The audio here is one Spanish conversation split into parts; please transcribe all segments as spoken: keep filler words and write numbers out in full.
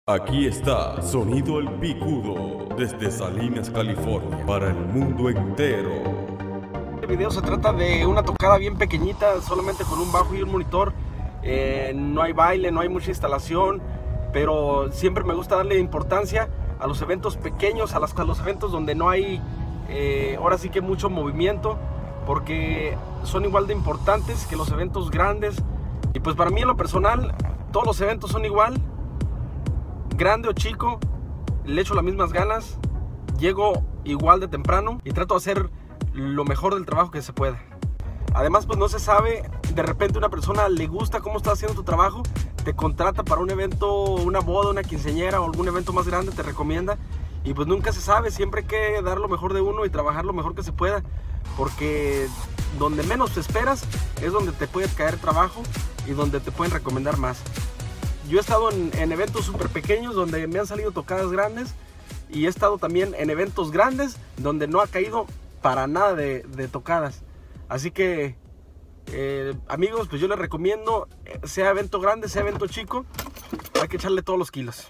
Aquí está Sonido El Picudo, desde Salinas, California, para el mundo entero. El video se trata de una tocada bien pequeñita, solamente con un bajo y un monitor. Eh, no hay baile, no hay mucha instalación, pero siempre me gusta darle importancia a los eventos pequeños, a, las, a los eventos donde no hay, eh, ahora sí que mucho movimiento, porque son igual de importantes que los eventos grandes. Y pues para mí en lo personal, todos los eventos son igual. Grande o chico, le echo las mismas ganas, llego igual de temprano y trato de hacer lo mejor del trabajo que se pueda. Además, pues no se sabe, de repente una persona le gusta cómo estás haciendo tu trabajo, te contrata para un evento, una boda, una quinceañera o algún evento más grande, te recomienda, y pues nunca se sabe, siempre hay que dar lo mejor de uno y trabajar lo mejor que se pueda, porque donde menos te esperas es donde te puede caer trabajo y donde te pueden recomendar más. Yo he estado en, en eventos súper pequeños donde me han salido tocadas grandes, y he estado también en eventos grandes donde no ha caído para nada de, de tocadas. Así que eh, amigos, pues yo les recomiendo, sea evento grande, sea evento chico, hay que echarle todos los kilos.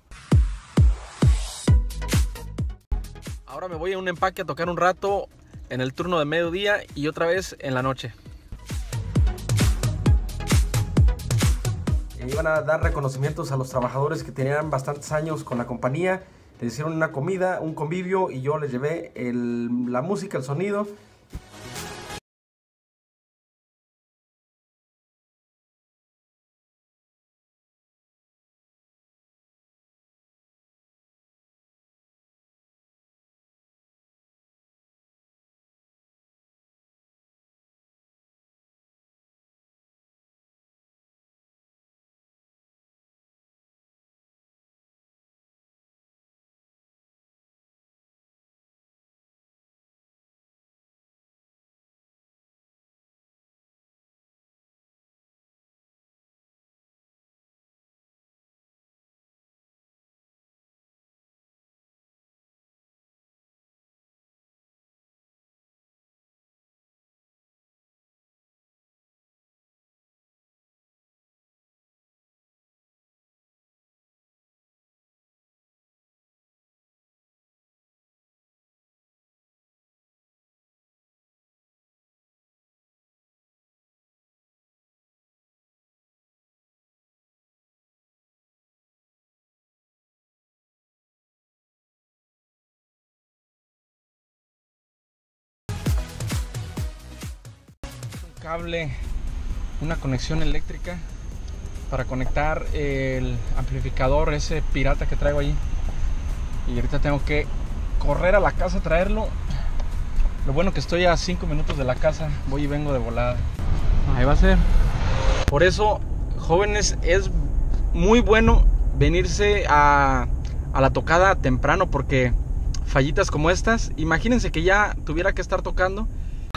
Ahora me voy a un empaque a tocar un rato en el turno de mediodía y otra vez en la noche. Iban a dar reconocimientos a los trabajadores que tenían bastantes años con la compañía. Les hicieron una comida, un convivio, y yo les llevé el, la música, el sonido. Cable, una conexión eléctrica para conectar el amplificador ese pirata que traigo ahí, y ahorita tengo que correr a la casa a traerlo. Lo bueno que estoy a cinco minutos de la casa, voy y vengo de volada. Ahí va a ser. Por eso, jóvenes, es muy bueno venirse a, a la tocada temprano, porque fallitas como estas, imagínense que ya tuviera que estar tocando.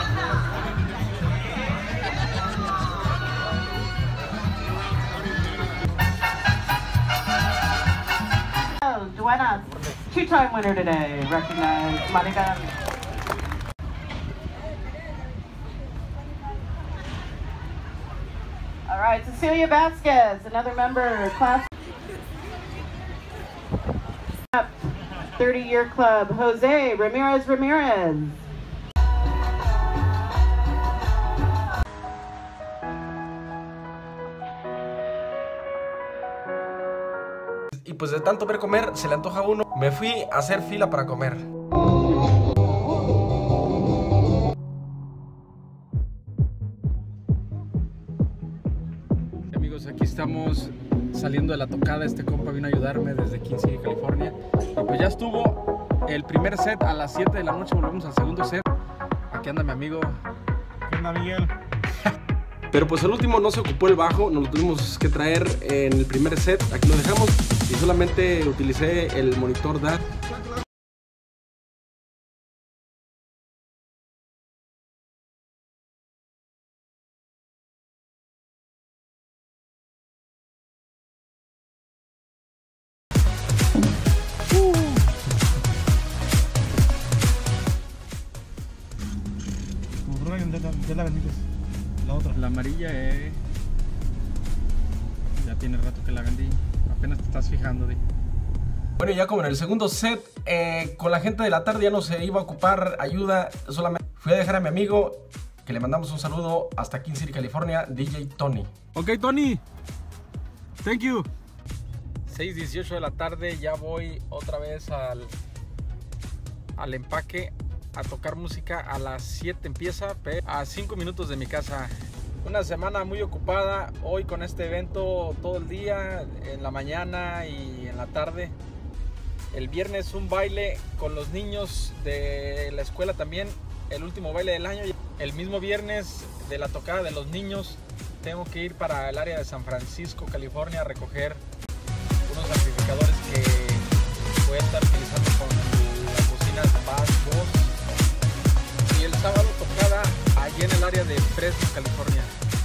Duenas, two-time winner today, recognized Monica. All right, Cecilia Vasquez, another member, class thirty-year club, Jose Ramirez Ramirez. Y pues de tanto ver comer, se le antoja a uno. Me fui a hacer fila para comer. Amigos, aquí estamos saliendo de la tocada. Este compa vino a ayudarme desde King City, California. Y pues ya estuvo el primer set. A las siete de la noche volvemos al segundo set. Aquí anda mi amigo. ¿Qué onda, Miguel? Pero pues el último no se ocupó el bajo, nos lo tuvimos que traer en el primer set. Aquí lo dejamos y solamente utilicé el monitor D A C. ¿Ya la vendiste? La otra. La amarilla, eh. Ya tiene rato que la vendí. Apenas te estás fijando, di. Bueno, ya como en el segundo set, eh, con la gente de la tarde ya no se iba a ocupar ayuda, solamente fui a dejar a mi amigo, que le mandamos un saludo hasta King City, California, D J Tony. Ok, Tony. Thank you. seis dieciocho de la tarde, ya voy otra vez al, al empaque a tocar música. A las siete empieza, a cinco minutos de mi casa. Una semana muy ocupada, hoy con este evento todo el día, en la mañana y en la tarde. El viernes un baile con los niños de la escuela también, el último baile del año. El mismo viernes de la tocada de los niños tengo que ir para el área de San Francisco, California, a recoger unos amplificadores que voy a estar utilizando con las bocinas Bass Boss. Y el sábado tocada allí en el área de Fresno, California.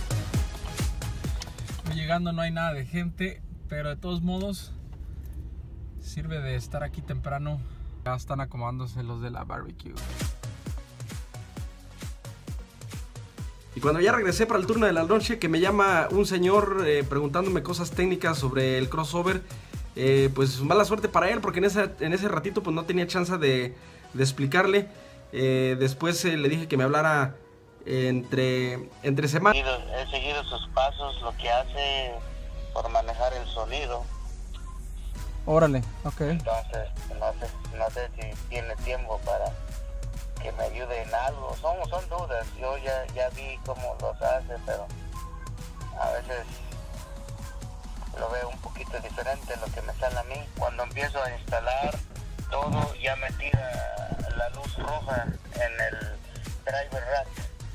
Voy llegando, no hay nada de gente, pero de todos modos sirve de estar aquí temprano. Ya están acomodándose los de la barbecue. Y cuando ya regresé para el turno de la noche, que me llama un señor eh, preguntándome cosas técnicas sobre el crossover, eh, pues mala suerte para él, porque en, esa, en ese ratito pues no tenía chance de, de explicarle. Eh, después eh, le dije que me hablara eh, entre, entre semanas. He seguido sus pasos, lo que hace por manejar el sonido. Órale, ok. Entonces, no sé, no sé si tiene tiempo para que me ayude en algo. Son, son dudas, yo ya, ya vi cómo los hace, pero a veces lo veo un poquito diferente lo que me sale a mí. Cuando empiezo a instalar todo, ya me tira la luz roja en el driver rack.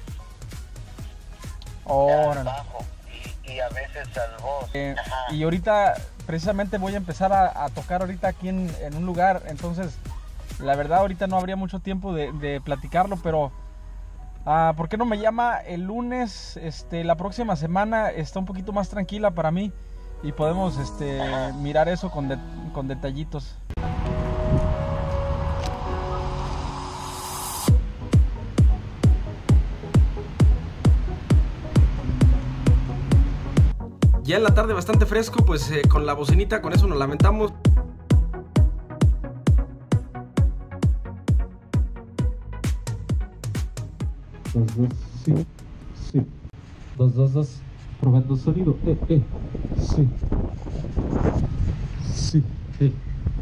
Órale. Abajo, y, y a veces al voz. Eh, y ahorita precisamente voy a empezar a, a tocar ahorita aquí en, en un lugar, entonces la verdad ahorita no habría mucho tiempo de, de platicarlo, pero uh, ¿por qué no me llama el lunes? Este, la próxima semana está un poquito más tranquila para mí y podemos este, mirar eso con, de, con detallitos. Ya en la tarde bastante fresco, pues eh, con la bocinita, con eso nos lamentamos. Dos, dos, sí, sí. Dos, dos, dos. Probando sonido. Eh, eh. Sí. Sí, sí.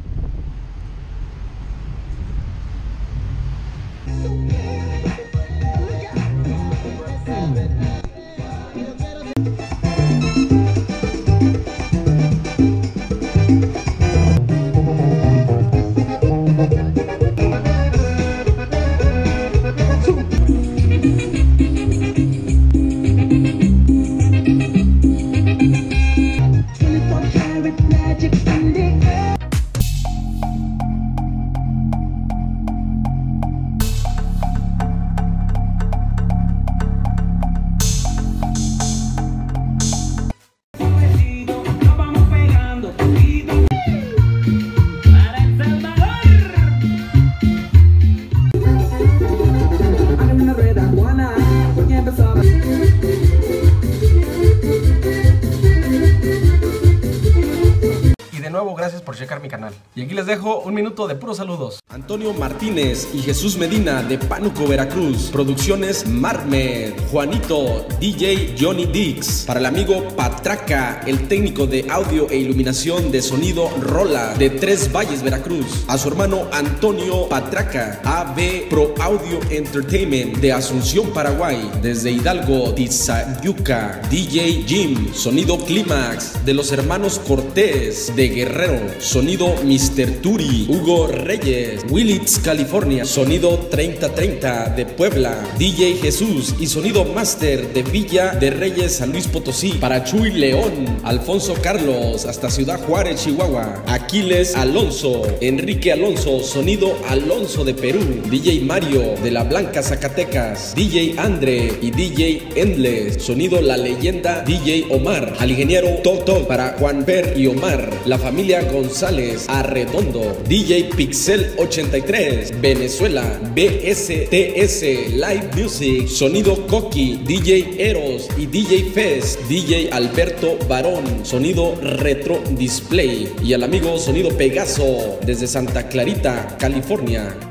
Gracias por checar mi canal. Y aquí les dejo un minuto de puros saludos. Antonio Martínez y Jesús Medina de Pánuco, Veracruz. Producciones Marmed. Juanito, D J Johnny Dix. Para el amigo Patraca, el técnico de audio e iluminación de sonido Rola de Tres Valles, Veracruz. A su hermano Antonio Patraca, A B Pro Audio Entertainment de Asunción, Paraguay. Desde Hidalgo, Tizayuca, D J Jim. Sonido Clímax de los hermanos Cortés de Guerrero. Sonido mister Turi, Hugo Reyes, Willits, California. Sonido treinta treinta de Puebla, D J Jesús. Y sonido master de Villa de Reyes, San Luis Potosí. Para Chuy León, Alfonso Carlos, hasta Ciudad Juárez, Chihuahua. Aquiles Alonso, Enrique Alonso, sonido Alonso de Perú. D J Mario de La Blanca, Zacatecas. D J Andre y D J Endless, sonido La Leyenda. D J Omar, al ingeniero Toto. Para Juan Per y Omar, la familia González Arredondo, D J Pixel ochenta y tres, Venezuela, B S T S Live Music, Sonido Coqui, D J Eros y D J Fest, D J Alberto Barón, Sonido Retro Display y al amigo Sonido Pegaso desde Santa Clarita, California.